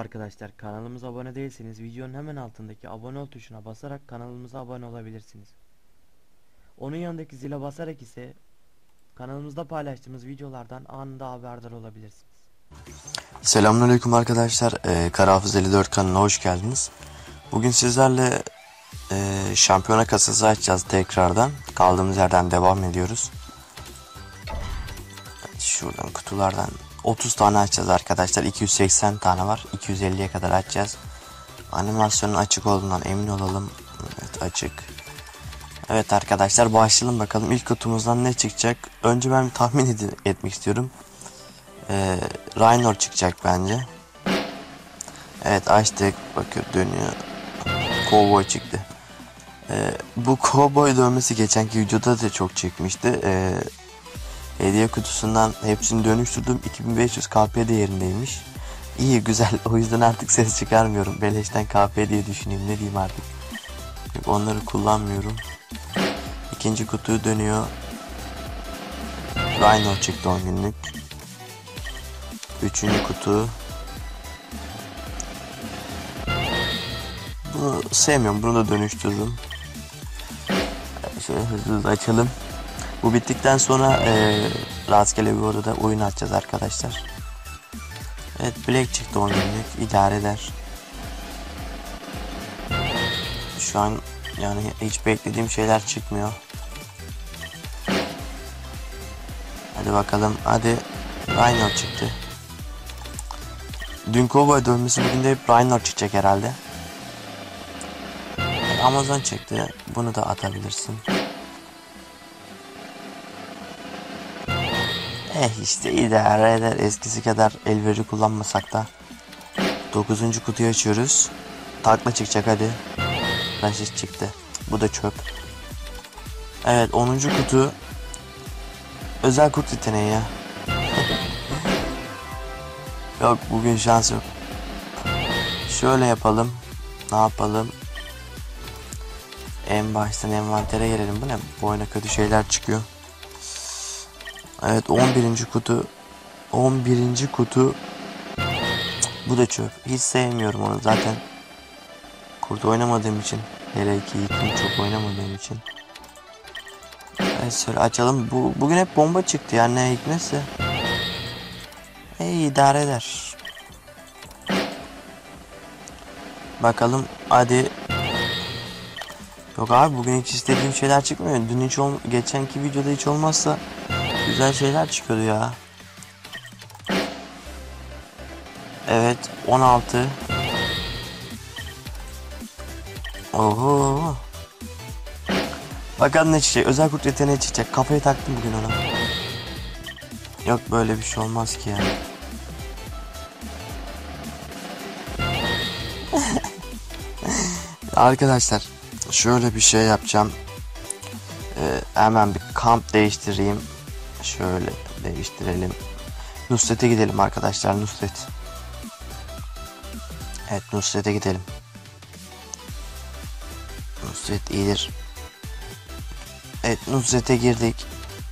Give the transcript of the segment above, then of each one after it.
arkadaşlar, kanalımıza abone değilseniz videonun hemen altındaki abone ol tuşuna basarak kanalımıza abone olabilirsiniz. Onun yanındaki zile basarak ise kanalımızda paylaştığımız videolardan anında haberdar olabilirsiniz. Selamünaleyküm arkadaşlar. Kara Hafız 54 kanalına hoş geldiniz. Bugün sizlerle şampiyona kasası açacağız tekrardan. Kaldığımız yerden devam ediyoruz. Şuradan kutulardan 30 tane açacağız arkadaşlar. 280 tane var. 250'ye kadar açacağız. Animasyonun açık olduğundan emin olalım. Evet, açık. Evet arkadaşlar, başlayalım bakalım. İlk kutumuzdan ne çıkacak? Önce ben tahmin etmek istiyorum. Raynor çıkacak bence. Evet, açtık. Bakın dönüyor. Cowboy çıktı. Bu cowboy dönmesi geçenki videoda da çok çekmişti. Hediye kutusundan hepsini dönüştürdüm. 2500 KP değerindeymiş. İyi, güzel. O yüzden artık ses çıkarmıyorum. Beleşten KP diye düşüneyim. Ne diyeyim artık. Onları kullanmıyorum. İkinci kutu dönüyor. Rhino çıktı 10 günlük. Üçüncü kutu. Bunu sevmiyorum. Bunu da dönüştürürüm. Şöyle hızlı açalım. Bu bittikten sonra rastgele bir odada oyun açacağız arkadaşlar. Evet, Black çıktı 10 günlük. İdare eder. Şu an yani hiç beklediğim şeyler çıkmıyor. Hadi bakalım. Hadi. Rhino çıktı. Dün Cowboy dönmesi, bugün de hep Rhino çıkacak herhalde. Amazon çıktı. Bunu da atabilirsin. İşte idare eder. Eskisi kadar elveri kullanmasak da. 9. kutuyu açıyoruz. Takla çıkacak, hadi. Raşit çıktı. Bu da çöp. Evet, 10. kutu. Özel kurt yeteneği ya. Yok, bugün şans yok. Şöyle yapalım. Ne yapalım? En baştan envantere gelelim. Bu ne? Bu oyuna kötü şeyler çıkıyor. Evet, 11. kutu. 11. kutu. Bu da çöp. Hiç sevmiyorum onu zaten. Kurt oynamadığım için. Hele ki ilkini çok oynamadığım için. Evet, şöyle açalım. Bugün hep bomba çıktı yani, ne hikmetse. İdare eder. Bakalım, hadi. Yok abi, bugün hiç istediğim şeyler çıkmıyor. Dün hiç geçenki videoda hiç olmazsa güzel şeyler çıkıyordu ya. Evet, 16. Oho. Bakalım ne çıkacak. Özel kurt yeteneği çıkacak. Kafayı taktım bugün ona. Yok, böyle bir şey olmaz ki ya. Arkadaşlar, şöyle bir şey yapacağım. Hemen bir kamp değiştireyim. Şöyle değiştirelim. Nusret'e gidelim arkadaşlar. Nusret. Evet, Nusret'e gidelim. Nusret iyidir. Evet, Nusret'e girdik.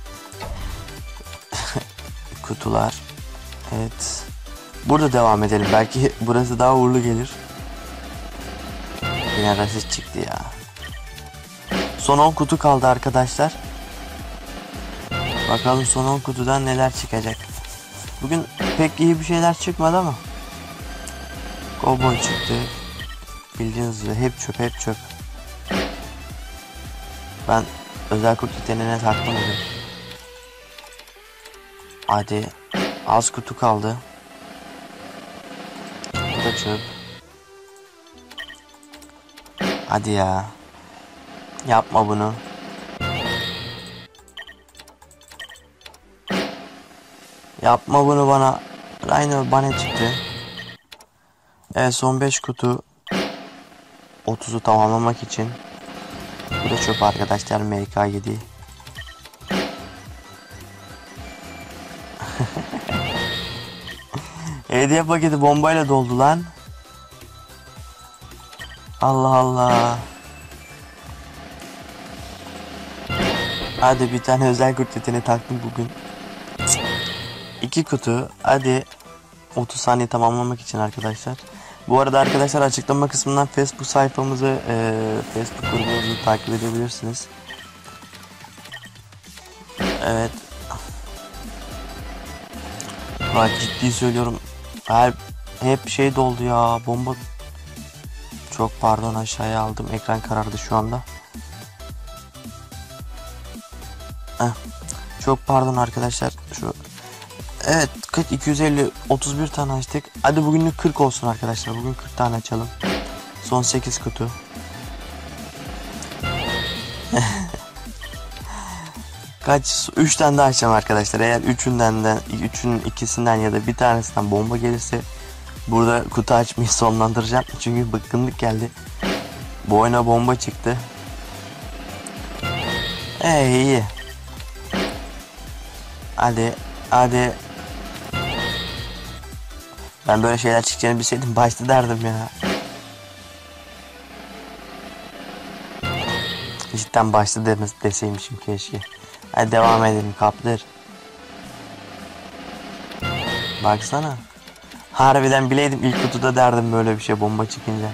Kutular. Evet. Burada devam edelim. Belki burası daha uğurlu gelir. Yine rasist çıktı ya. Son 10 kutu kaldı arkadaşlar. Bakalım son 10 kutudan neler çıkacak. Bugün pek iyi bir şeyler çıkmadı ama. Cowboy çıktı. Bildiğiniz gibi hep çöp, hep çöp. Ben özel kurt yeteneğine taktım bugün. Hadi. Az kutu kaldı. Bu da çöp. Hadi ya. Yapma bunu. Yapma bunu bana. Rhino bana çıktı. Evet, son 5 kutu. 30'u tamamlamak için. Bu da çöp arkadaşlar. MK7. Hediye paketi bombayla doldu lan. Allah Allah. Hadi bir tane özel kurt yeteneği taktım bugün. 2 kutu. Hadi. 30 saniye tamamlamak için arkadaşlar. Bu arada arkadaşlar açıklama kısmından Facebook sayfamızı, Facebook grubumuzu takip edebilirsiniz. Evet. Bak ciddi söylüyorum. Hep şey doldu ya. Bomba. Çok pardon, aşağıya aldım. Ekran karardı şu anda. Çok pardon arkadaşlar. Evet 40 250 31 tane açtık. Hadi bugünlük 40 olsun arkadaşlar. Bugün 40 tane açalım. Son 8 kutu. Kaç 3 tane daha açacağım arkadaşlar. Eğer üçün ikisinden ya da bir tanesinden bomba gelirse burada kutu açmayı sonlandıracağım. Çünkü bıkkınlık geldi. Bu oyuna bomba çıktı. İyi. Hadi. Ben böyle şeyler çıkacağını bilseydim başta derdim ya. Cidden başta deseymişim keşke. Hadi devam edelim kaptır. Baksana. Harbiden bileydim ilk kutuda derdim böyle bir şey bomba çıkınca.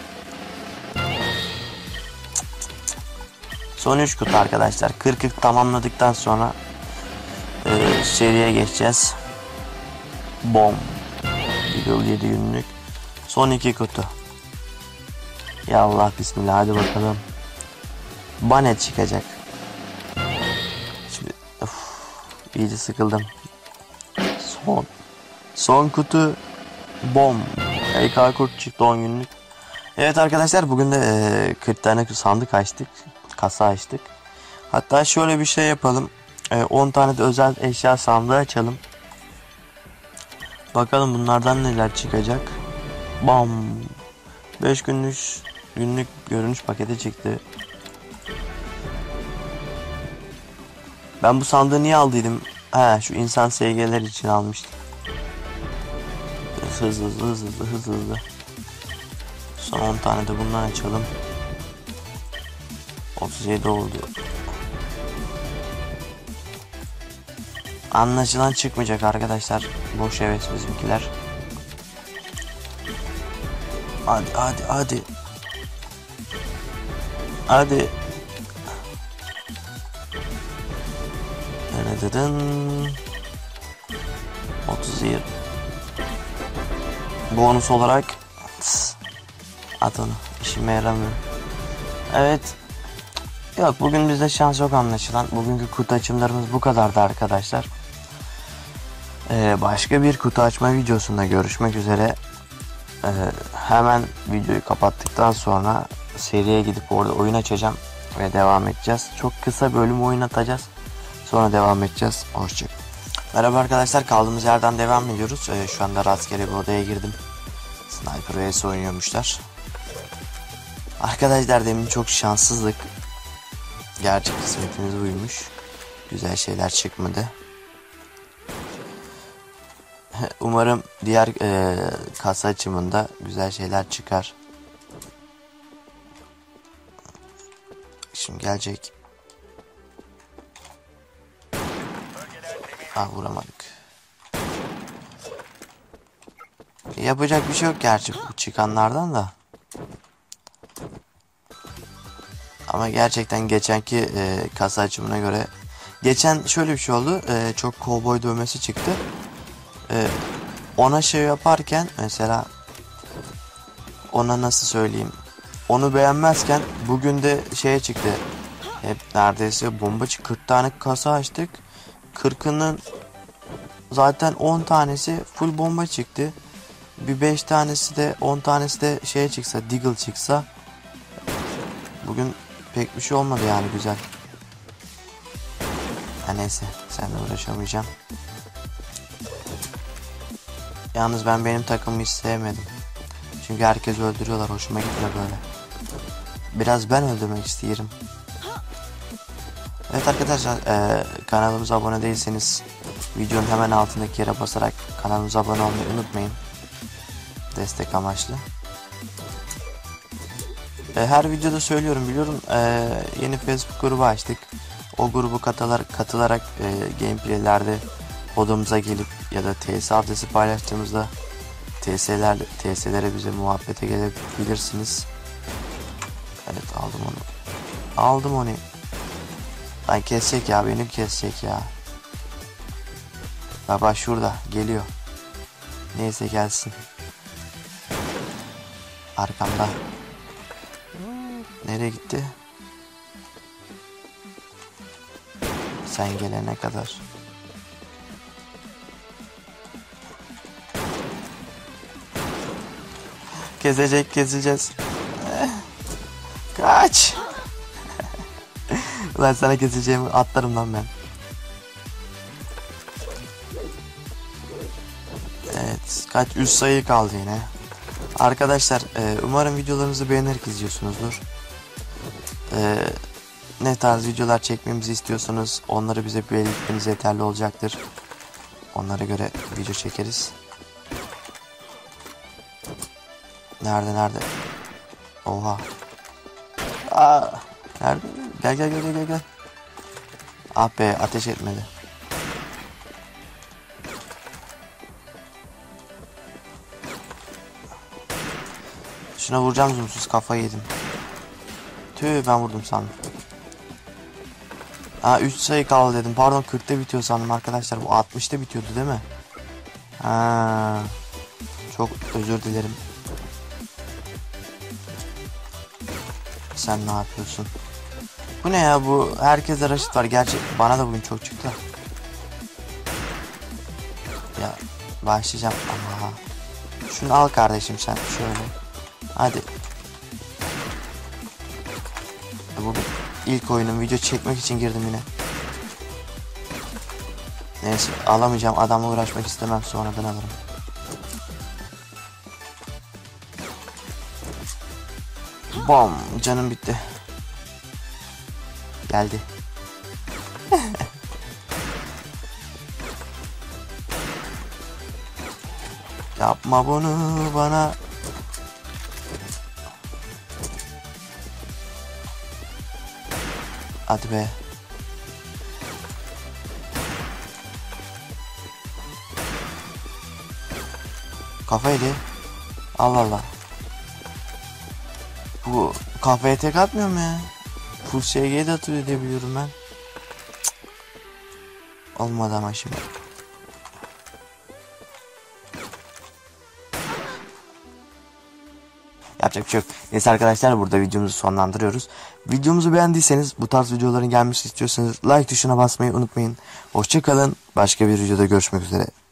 Son 3 kutu arkadaşlar. 40'ı tamamladıktan sonra seriye geçeceğiz. Bom. Eagle 7 günlük. Son 2 kutu. Ya Allah bismillah, hadi bakalım. Banet çıkacak. Şimdi iyice sıkıldım. Son kutu. Bom. EK kurt çıktı 10 günlük. Evet arkadaşlar, bugün de 40 tane sandık açtık. Kasa açtık. Hatta şöyle bir şey yapalım. 10 tane de özel eşya sandığı açalım. Bakalım bunlardan neler çıkacak. Bam. 5 günlük görünüş paketi çıktı. Ben bu sandığı niye aldıydım? Şu insan SG'ler için almıştım. Hızlı. Son 10 tane de bundan açalım. 37 oldu. Anlaşılan çıkmayacak arkadaşlar. Boş heves bizimkiler. Hadi. Nerededin? 37. Bonus olarak at onu. İşime yaramıyor. Evet. Yok, bugün bizde şans yok anlaşılan. Bugünkü kutu açımlarımız bu kadardı arkadaşlar. Başka bir kutu açma videosunda görüşmek üzere. Hemen videoyu kapattıktan sonra seriye gidip orada oyun açacağım ve devam edeceğiz. Çok kısa bölüm oyun atacağız. Sonra devam edeceğiz. Hoşçakalın. Merhaba arkadaşlar, kaldığımız yerden devam ediyoruz. Şu anda rastgele bir odaya girdim. Sniper vs oynuyormuşlar. Arkadaşlar demin çok şanssızlık. Gerçek kısmetimiz buymuş. Güzel şeyler çıkmadı. Umarım diğer kasa açımında güzel şeyler çıkar. Şimdi gelecek. Vuramadık. Yapacak bir şey yok gerçi bu çıkanlardan da. Ama gerçekten geçenki kasa açımına göre geçen şöyle bir şey oldu. Çok kovboy dövmesi çıktı. Ona şey yaparken mesela, ona nasıl söyleyeyim, onu beğenmezken bugün de şeye çıktı. Hep neredeyse bomba çıktı. 40 tane kasa açtık. 40'ının zaten 10 tanesi full bomba çıktı. Bir 5 tanesi de 10 tanesi de şeye çıksa, Deagle çıksa, bugün pek bir şey olmadı yani güzel. Neyse, seninle uğraşamayacağım. Yalnız ben benim takımı hiç sevmedim. Çünkü herkes öldürüyorlar, hoşuma gitmiyor böyle. Biraz ben öldürmek isterim. Evet arkadaşlar, kanalımıza abone değilseniz videonun hemen altındaki yere basarak kanalımıza abone olmayı unutmayın. Destek amaçlı. Her videoda söylüyorum, biliyorum. Yeni Facebook grubu açtık. O grubu katılarak gameplaylerde odamıza gelip ya da TS adresi paylaştığımızda TS'lere bize muhabbete gelebilirsiniz. Evet, aldım onu. Aldım onu. Lan kesecek ya, beni kesecek ya. Baba şurada geliyor. Neyse gelsin. Arkamda. Nereye gitti? Sen gelene kadar. Keseceğiz. Kaç. Ulan sana keseceğimi atlarım lan ben. Evet, kaç 3 sayı kaldı yine. Arkadaşlar umarım videolarımızı beğenerek izliyorsunuzdur. Ne tarz videolar çekmemizi istiyorsanız onları bize belirtmeniz yeterli olacaktır. Onlara göre video çekeriz. Nerede? Oha. Aa, nerede? Gel. Ah be, ateş etmedi. Şuna vuracağım, zoomsuz kafayı yedim. Tüh, ben vurdum sandım. 3 sayı kaldı dedim. Pardon, 40'ta bitiyor sandım arkadaşlar. Bu 60'ta bitiyordu değil mi? Çok özür dilerim. Sen ne yapıyorsun? Bu ne ya, bu herkese raşit var. Gerçi bana da bugün çok çıktı. Ya başlayacağım ama. Şunu al kardeşim sen şöyle. Hadi. Bugün ilk oyunum, video çekmek için girdim yine. Neyse, alamayacağım, adamla uğraşmak istemem, sonradan alırım. Bom, canım bitti. Geldi. Yapma bunu bana. Hadi be. Kafa yedi. Allah Allah. Bu kafaya tek atmıyor mu ya? Full SG'ye de atıyor diye biliyorum ben. Cık. Olmadı ama şimdi. Yapacak bir şey yok. Neyse arkadaşlar, burada videomuzu sonlandırıyoruz. Videomuzu beğendiyseniz, bu tarz videoların gelmesini istiyorsanız like tuşuna basmayı unutmayın. Hoşça kalın. Başka bir videoda görüşmek üzere.